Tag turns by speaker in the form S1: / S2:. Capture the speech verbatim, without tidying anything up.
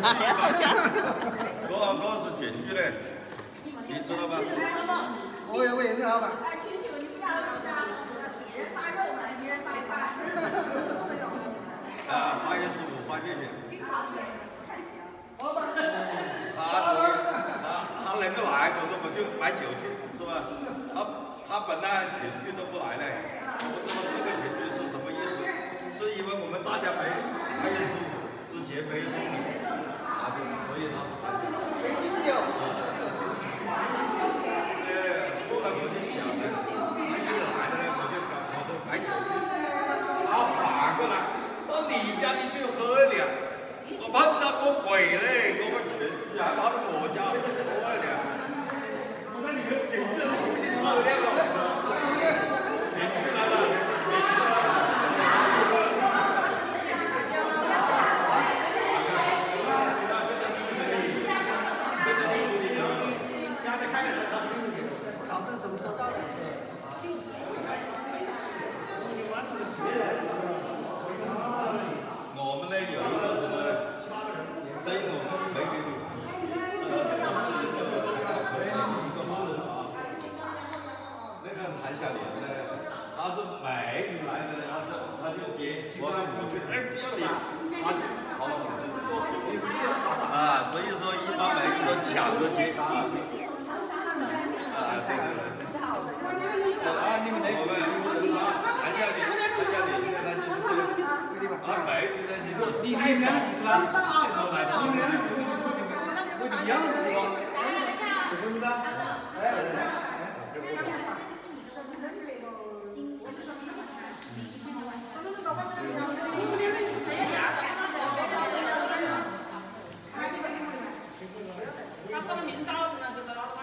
S1: 要照相。
S2: 我我是进去的，你知道吧？
S3: 我也为你好吧。
S2: 啊，八月十五发月饼。他昨天他他能够来，我说我就买酒去，是吧？他他本来群聚都不来嘞，我不知道这个群聚是什么意思，是因为我们大家没八月十五之前没送礼，啊，所以他不参加。
S3: 没敬酒。
S2: 呃，后来我就想了，他一来了呢，我就搞我说买酒去，他反过来到你家里去喝了。我碰到个鬼嘞，我个群聚还跑到我家喝了。我看你们群聚都不去操练了。群聚来了，群聚来
S3: 考生什么时候到的？
S2: 我们呢有一个什么，所以我们没给你。那个谭小莲呢，他是美女来的，他是他就接，我说我觉得哎不要脸，他就好了，啊，所以说一般美女都抢着接。啊，对对对。啊，你们那个谭小莲，谭小莲现在他就是这个。啊，美女的你说你们俩就是哪里？你们俩我就样子的。是不是的？哎。
S4: 他可能明早上就到了。